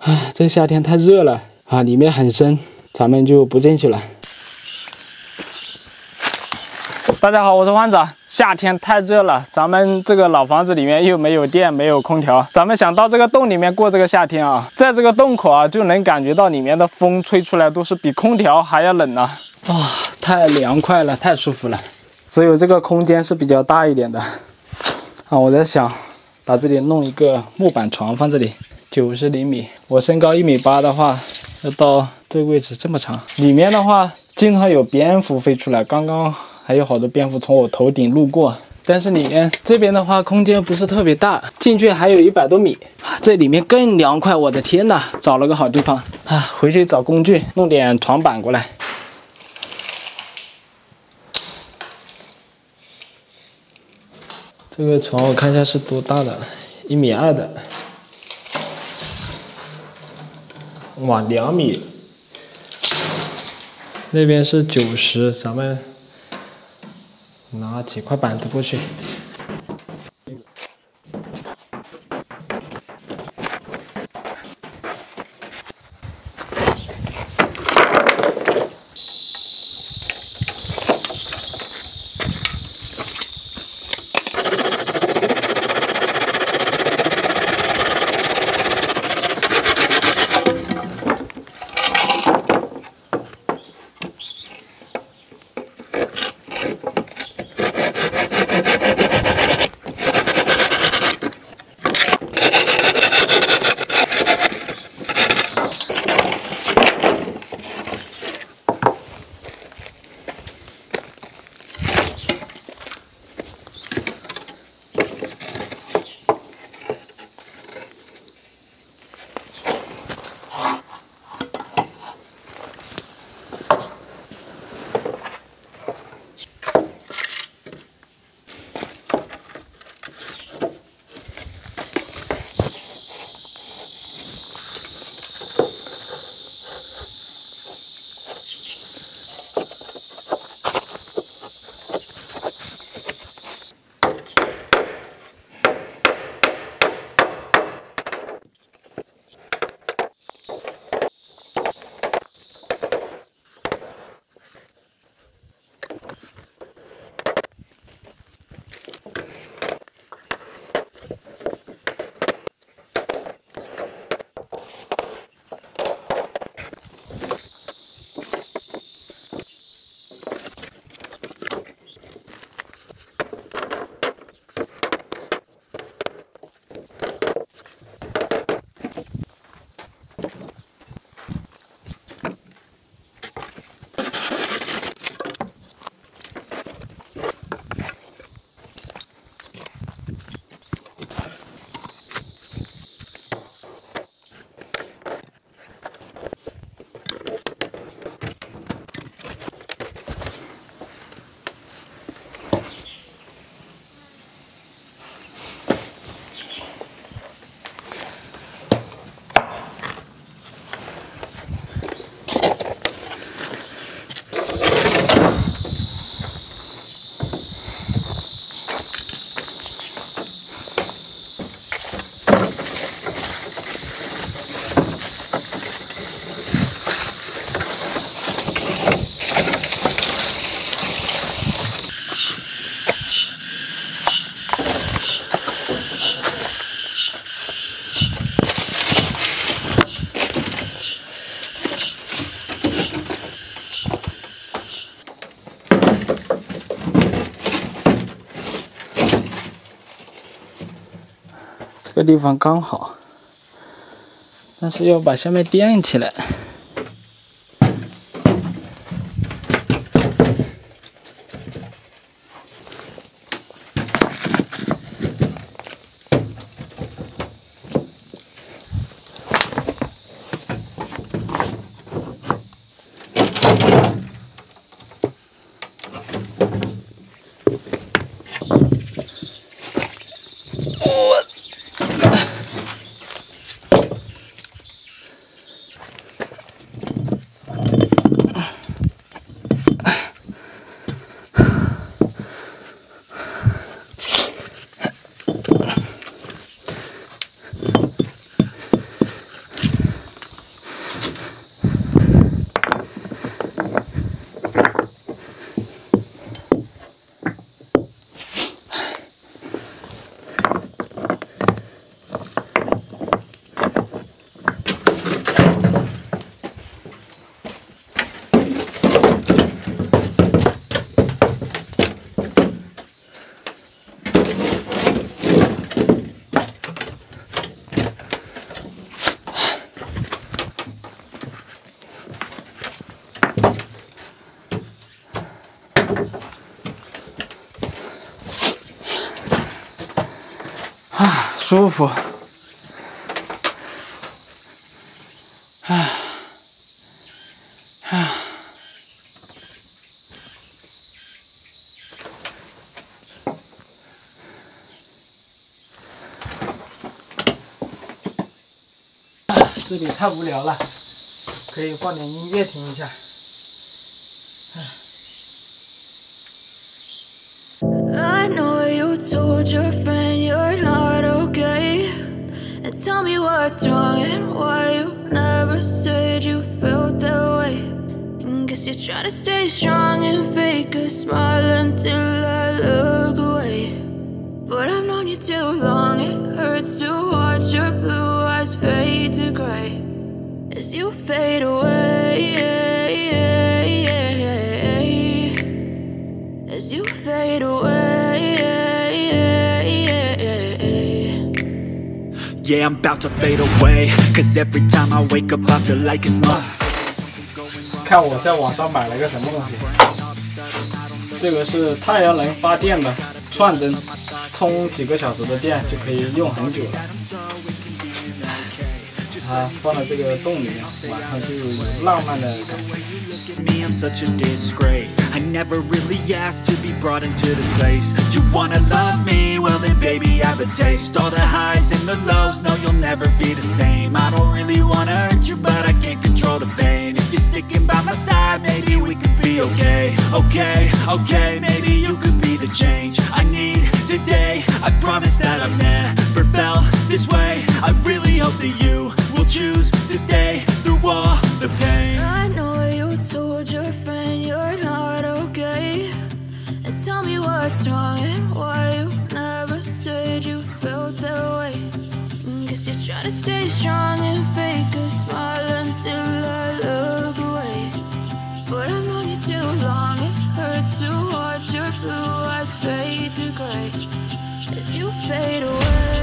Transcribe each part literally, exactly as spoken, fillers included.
啊，这夏天太热了啊，里面很深，咱们就不进去了。大家好，我是欢子。夏天太热了，咱们这个老房子里面又没有电，没有空调，咱们想到这个洞里面过这个夏天啊，在这个洞口啊，就能感觉到里面的风吹出来都是比空调还要冷啊！啊，太凉快了，太舒服了。只有这个空间是比较大一点的啊，我在想把这里弄一个木板床放这里，九十厘米。我身高一米八的话，要到这个位置这么长。里面的话，经常有蝙蝠飞出来，刚刚还有好多蝙蝠从我头顶路过。但是里面这边的话，空间不是特别大，进去还有一百多米，这里面更凉快。我的天哪，找了个好地方啊！回去找工具，弄点床板过来。这个床我看一下是多大的，一米二的，哇，两米。那边是九十，咱们拿几块板子过去。这个地方刚好，但是要把下面垫起来。 舒服。唉，唉。这里太无聊了，可以放点音乐听一下。 I know you told your friend you're not okay, and tell me what's wrong and why you never said you felt that way. And guess you're trying to stay strong and fake a smile until I look away. But I've known you too long, it hurts to watch your blue eyes fade to gray as you fade away, as you fade away. Yeah, I'm about to fade away, cause every time I wake up I feel like it's my 看我在网上买了个什么东西，这个是太阳能发电的串灯，充几个小时的电就可以用很久了。它放在这个洞里面，晚上就有浪漫的感觉。 me, I'm such a disgrace. I never really asked to be brought into this place. You wanna love me? Well then baby I have a taste. All the highs and the lows, no you'll never be the same. I don't really wanna hurt you but I can't control the pain. If you're sticking by my side, maybe we could be okay. Okay, okay, maybe you could be the change I need today. I promise that I've never felt this way. I really hope that you will choose to stay through all the pain. I know you told your friend you're not okay, and tell me what's wrong and why you never said you felt that way. Guess you're trying to stay strong and fake a smile until I look away. But I've known you too long, it hurts to watch your blue eyes fade to gray as you fade away.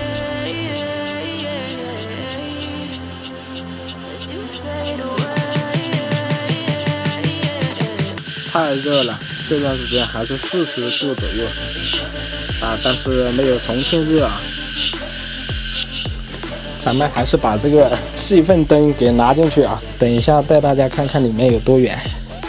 As you fade away. 太热了，这段时间还是四十度左右啊，但是没有重庆热啊。咱们还是把这个气氛灯给拿进去啊，等一下带大家看看里面有多远。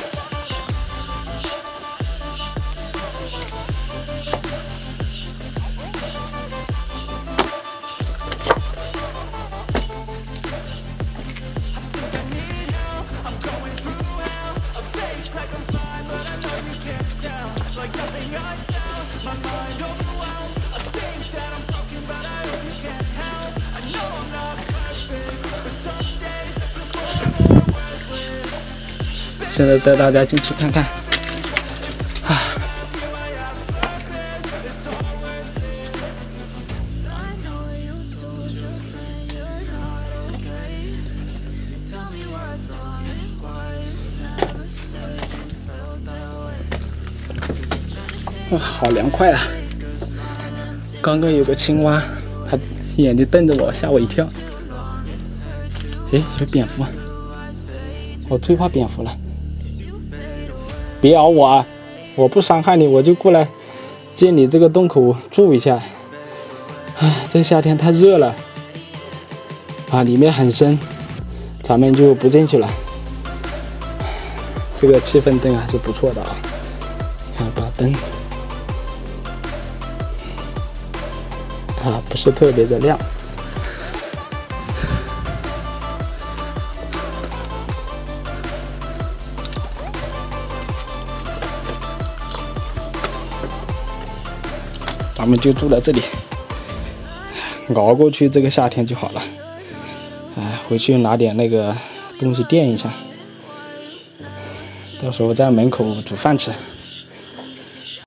现在带大家进去看看，啊！哇，好凉快啊！刚刚有个青蛙，它眼睛瞪着我，吓我一跳。诶，有蝙蝠，我最怕蝙蝠了。别咬我啊！我不伤害你，我就过来进你这个洞口住一下。唉，这夏天太热了啊，里面很深，咱们就不进去了。这个气氛灯还是不错的啊，看把灯啊，不是特别的亮。咱们就住在这里，熬过去这个夏天就好了。哎，回去拿点那个东西垫一下，到时候在门口煮饭吃。